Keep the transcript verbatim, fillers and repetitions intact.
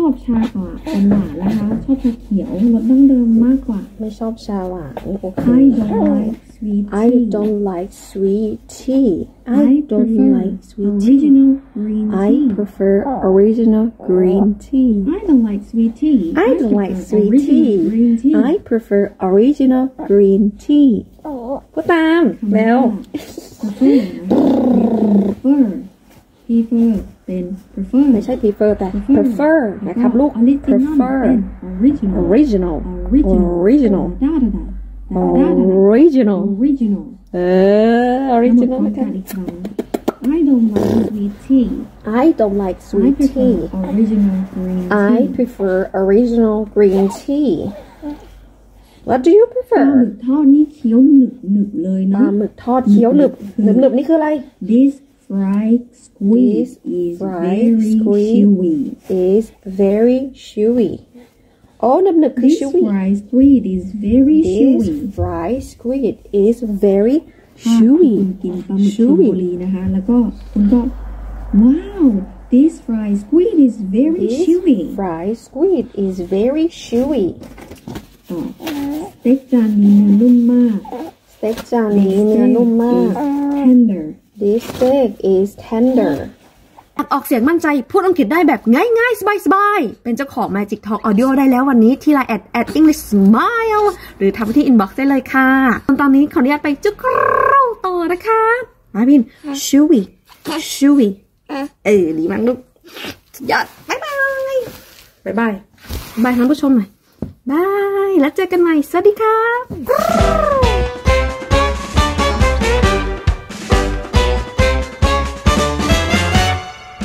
อบชาอ่ะเป็นหวานนะคะชอบชาเขียวรสดั้งเดิมมากกว่าไม่ชอบชาหวานโอเค I don't like sweet tea I don't like sweet tea I don't like sweet original green tea I prefer original green tea I don't like sweet tea I don't like sweet tea I prefer original green tea พูดตามแล้ว prefer prefer เป็น prefer ไม่ใช่ prefer แต่ prefer นะครับลูก prefer original original original original original เออ original นะคะ I don't like sweet tea I don't like sweet tea original green tea I prefer original green tea What do you ปลา prefer หมึกทอดนี่เคี้ยวหนึบหนึบเลยนะปลาหมึกทอดเคี้ยวหนึบหนึบหนึบนี่คืออะไร This fried squid is very chewy is very chewy โอ้หนึบหนึบคือ This chewy fried squid is very chewy This fried squid is very chewy กินปลาหมึกชลบุรีนะคะแล้วก็คุณก็ว้าว This fried squid is very chewy This fried squid is very chewy ต่อสเต็กจานนี้เนื้อนุ่มมากสเต็กจานนี้เนื้อนุ่มมาก tender This steak is tender ออกเสียงมั่นใจพูดอังกฤษได้แบบง่ายๆสบายๆเป็นเจ้าของ Magic Talk Audio ได้แล้ววันนี้ที่ ไลน์ แอท แอท English Smile หรือทำที่ inbox ได้เลยค่ะตอนนี้ขออนุญาตไปจุกรูต่อนะคะมาพิน chewy chewy เออดีมากลูกยอดบ๊ายบายบ๊ายบายบายท่านผู้ชมหน่อยบายแล้วเจอกันใหม่สวัสดีค่ะ